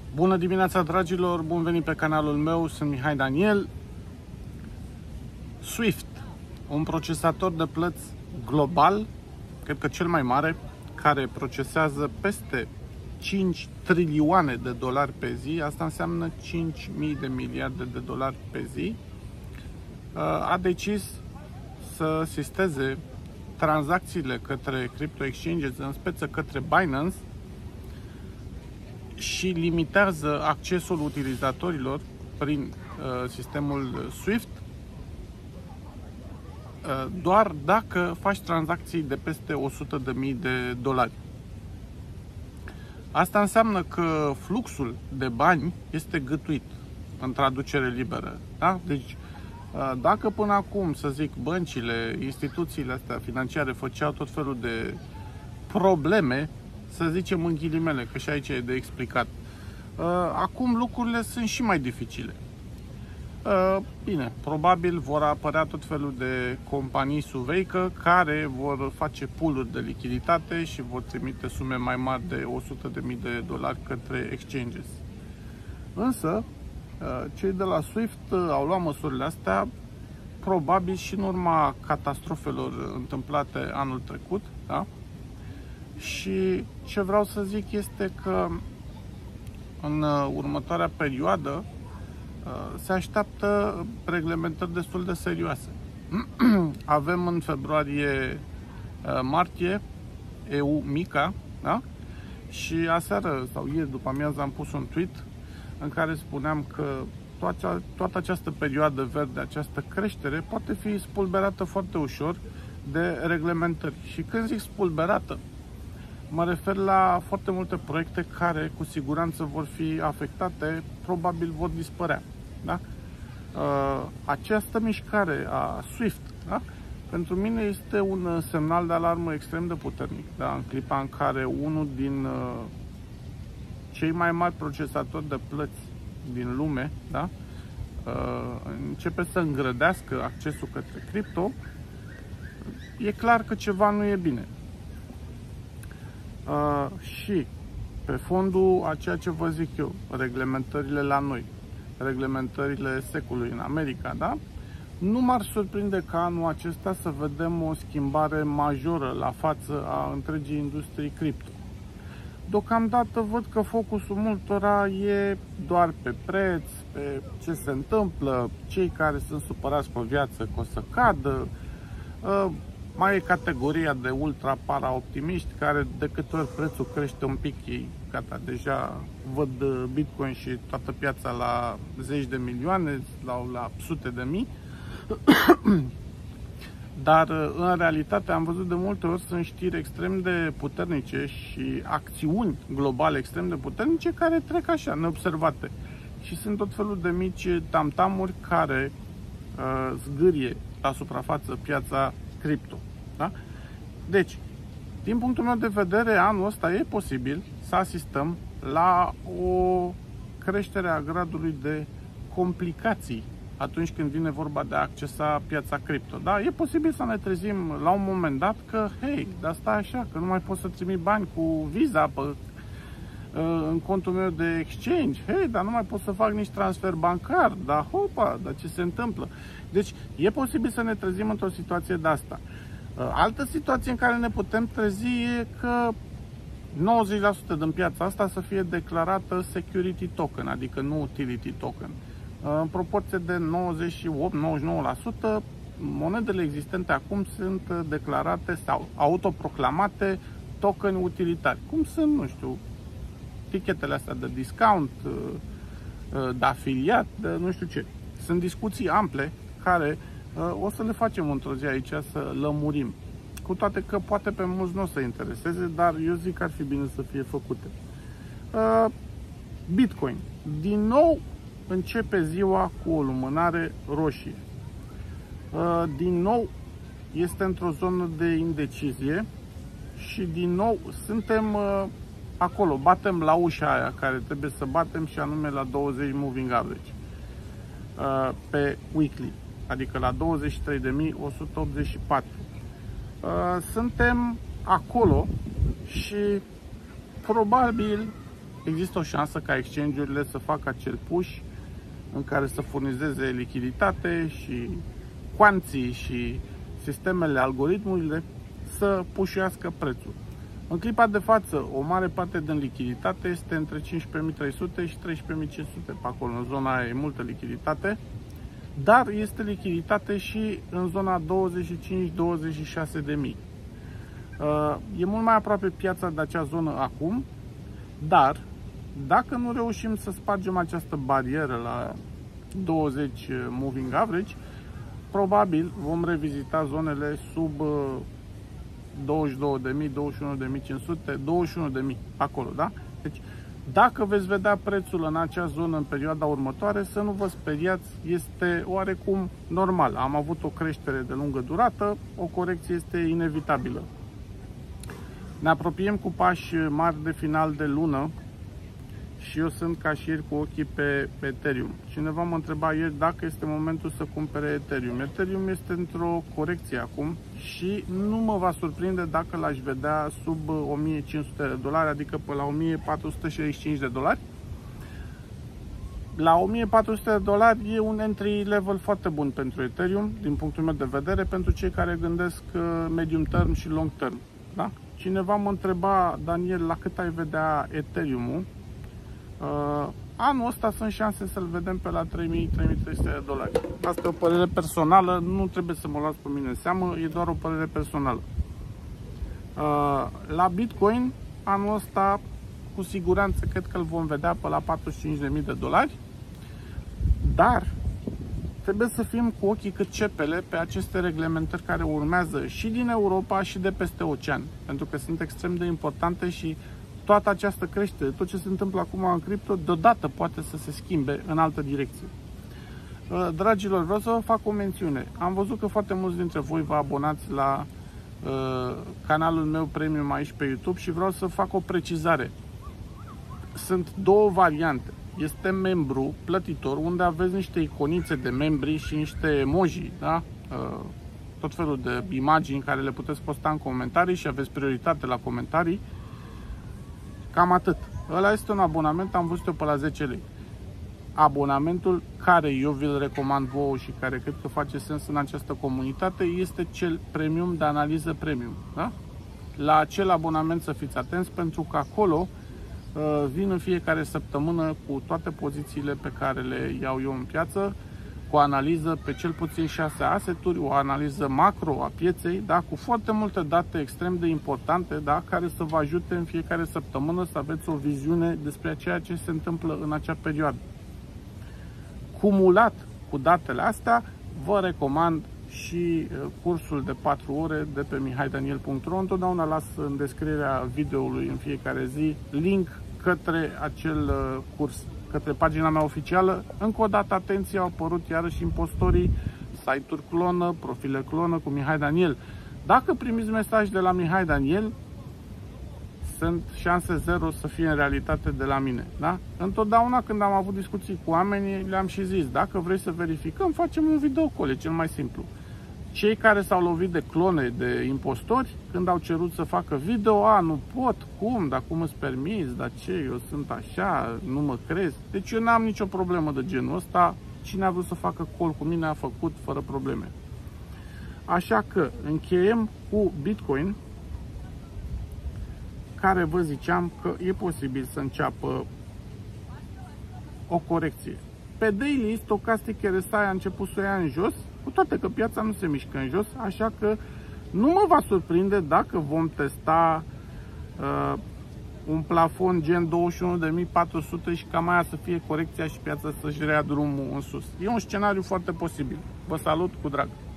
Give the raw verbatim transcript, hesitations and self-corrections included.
Bună dimineața, dragilor! Bun venit pe canalul meu, sunt Mihai Daniel. Swift, un procesator de plăți global, cred că cel mai mare, care procesează peste cinci trilioane de dolari pe zi, asta înseamnă cinci mii de miliarde de dolari pe zi, a decis să sisteze tranzacțiile către crypto exchanges, în speță către Binance, și limitează accesul utilizatorilor prin uh, sistemul Swift uh, doar dacă faci tranzacții de peste o sută de mii de dolari. Asta înseamnă că fluxul de bani este gătuit în traducere liberă. Da? Deci, uh, dacă până acum, să zic, băncile, instituțiile astea financiare făceau tot felul de probleme, să zicem în ghilimele, că și aici e de explicat, acum lucrurile sunt și mai dificile. Bine, probabil vor apărea tot felul de companii suveică care vor face pool-uri de lichiditate și vor trimite sume mai mari de o sută de mii de dolari către exchanges. Însă, cei de la Swift au luat măsurile astea probabil și în urma catastrofelor întâmplate anul trecut, da? Și ce vreau să zic este că în următoarea perioadă se așteaptă reglementări destul de serioase. Avem în februarie-martie E U MiCA, da? Și aseară sau ieri după amiază am pus un tweet în care spuneam că toată, toată această perioadă verde, această creștere poate fi spulberată foarte ușor de reglementări. Și când zic spulberată, mă refer la foarte multe proiecte care cu siguranță vor fi afectate, probabil vor dispărea. Da? Această mișcare a Swift, da? Pentru mine este un semnal de alarmă extrem de puternic. Da? În clipa în care unul din cei mai mari procesatori de plăți din lume, da? Începe să îngrădească accesul către cripto, e clar că ceva nu e bine. Uh, și pe fondul a ceea ce vă zic eu, reglementările la noi, reglementările secului în America, da? Nu m-ar surprinde ca anul acesta să vedem o schimbare majoră la față a întregii industrii cripto. Deocamdată văd că focusul multora e doar pe preț, pe ce se întâmplă, cei care sunt supărați pe viață că o să cadă. Uh, Mai e categoria de ultra para-optimiști care de câte ori prețul crește un pic, ei gata, deja văd Bitcoin și toată piața la zeci de milioane, la, la sute de mii. Dar în realitate am văzut de multe ori sunt știri extrem de puternice și acțiuni globale extrem de puternice care trec așa, neobservate. Și sunt tot felul de mici tamtamuri care uh, zgârie la suprafață piața cripto. Da? Deci, din punctul meu de vedere, anul ăsta e posibil să asistăm la o creștere a gradului de complicații atunci când vine vorba de a accesa piața cripto. Da? E posibil să ne trezim la un moment dat că, hei, dar stai așa, că nu mai pot să trimit bani cu Visa pe, în contul meu de exchange. Hei, dar nu mai pot să fac nici transfer bancar. Dar, hopa, dar ce se întâmplă? Deci, e posibil să ne trezim într-o situație de asta. Altă situație în care ne putem trezi e că nouăzeci la sută din piața asta să fie declarată security token, adică nu utility token. În proporție de nouăzeci și opt la nouăzeci și nouă la sută, monedele existente acum sunt declarate sau autoproclamate token utilitari. Cum sunt, nu știu, tichetele astea de discount, de afiliat, de nu știu ce. Sunt discuții ample care o să le facem într-o zi aici, să lămurim. Cu toate că poate pe mulți nu o să intereseze, dar eu zic că ar fi bine să fie făcute. Bitcoin. Din nou începe ziua cu o lumânare roșie. Din nou este într-o zonă de indecizie și din nou suntem acolo, batem la ușa aia care trebuie să batem, și anume la douăzeci moving average pe weekly, adică la douăzeci și trei de mii o sută optzeci și patru. Suntem acolo și probabil există o șansă ca exchange-urile să facă acel push în care să furnizeze lichiditate și cuanții și sistemele, algoritmurile să pușuiască prețul. În clipa de față, o mare parte din lichiditate este între cincisprezece mii trei sute și treisprezece mii cinci sute, pe acolo, în zona aia e multă lichiditate, dar este lichiditate și în zona douăzeci și cinci douăzeci și șase de mii. E mult mai aproape piața de acea zonă acum, dar dacă nu reușim să spargem această barieră la douăzeci moving average, probabil vom revizita zonele sub douăzeci și două de mii, douăzeci și unu de mii cinci sute, douăzeci și unu de mii, acolo, da? Deci, dacă veți vedea prețul în acea zonă în perioada următoare, să nu vă speriați, este oarecum normal. Am avut o creștere de lungă durată, o corecție este inevitabilă. Ne apropiem cu pași mari de final de lună și eu sunt ca și ieri cu ochii pe, pe Ethereum. Cineva mă întreba ieri dacă este momentul să cumpere Ethereum. Ethereum este într-o corecție acum și nu mă va surprinde dacă l-aș vedea sub o mie cinci sute de dolari, adică pe la o mie patru sute șaizeci și cinci de dolari. La o mie patru sute de dolari e un entry level foarte bun pentru Ethereum, din punctul meu de vedere, pentru cei care gândesc medium term și long term. Da? Cineva mă întreba, Daniel, la cât ai vedea Ethereum-ul? Uh, anul ăsta sunt șanse să-l vedem pe la trei mii trei mii trei sute de dolari. Asta e o părere personală, nu trebuie să mă luați pe mine în seamă, e doar o părere personală. Uh, la Bitcoin, anul ăsta, cu siguranță, cred că îl vom vedea pe la patruzeci și cinci de mii de dolari, dar trebuie să fim cu ochii cât cepele pe aceste reglementări care urmează și din Europa și de peste ocean, pentru că sunt extrem de importante și toată această creștere, tot ce se întâmplă acum în cripto, deodată poate să se schimbe în altă direcție. Dragilor, vreau să vă fac o mențiune. Am văzut că foarte mulți dintre voi vă abonați la uh, canalul meu premium aici pe YouTube și vreau să fac o precizare. Sunt două variante. Este membru plătitor, unde aveți niște iconițe de membri și niște emoji, da? Uh, tot felul de imagini care le puteți posta în comentarii și aveți prioritate la comentarii. Cam atât. Ăla este un abonament, am văzut-o pe la zece lei. Abonamentul care eu vi-l recomand vouă și care cred că face sens în această comunitate este cel premium de analiză premium. Da? La acel abonament să fiți atenți, pentru că acolo uh, vin în fiecare săptămână cu toate pozițiile pe care le iau eu în piață, cu o analiză pe cel puțin șase asset-uri, o analiză macro a pieței, da, cu foarte multe date extrem de importante, da, care să vă ajute în fiecare săptămână să aveți o viziune despre ceea ce se întâmplă în acea perioadă. Cumulat cu datele astea, vă recomand și cursul de patru ore de pe mihai daniel punct ro. Întotdeauna las în descrierea videoului în fiecare zi link către acel curs, către pagina mea oficială. Încă o dată, atenție, au apărut iarăși impostorii, site-uri clonă, profile clonă cu Mihai Daniel. Dacă primiți mesaj de la Mihai Daniel, sunt șanse zero să fie în realitate de la mine. Da? Întotdeauna când am avut discuții cu oamenii, le-am și zis, dacă vrei să verificăm, facem un video call, e cel mai simplu. Cei care s-au lovit de clone, de impostori, când au cerut să facă video, a, nu pot, cum, dar cum îți permiți, dar ce, eu sunt așa, nu mă crezi. Deci eu n-am nicio problemă de genul ăsta, cine a vrut să facă call cu mine a făcut fără probleme. Așa că încheiem cu Bitcoin, care vă ziceam că e posibil să înceapă o corecție. Pe daily, Stochastic R S I a început să o ia în jos, cu toate că piața nu se mișcă în jos, așa că nu mă va surprinde dacă vom testa uh, un plafon gen douăzeci și unu de mii patru sute și cam aia să fie corecția și piața să-și rea drumul în sus. E un scenariu foarte posibil. Vă salut cu drag!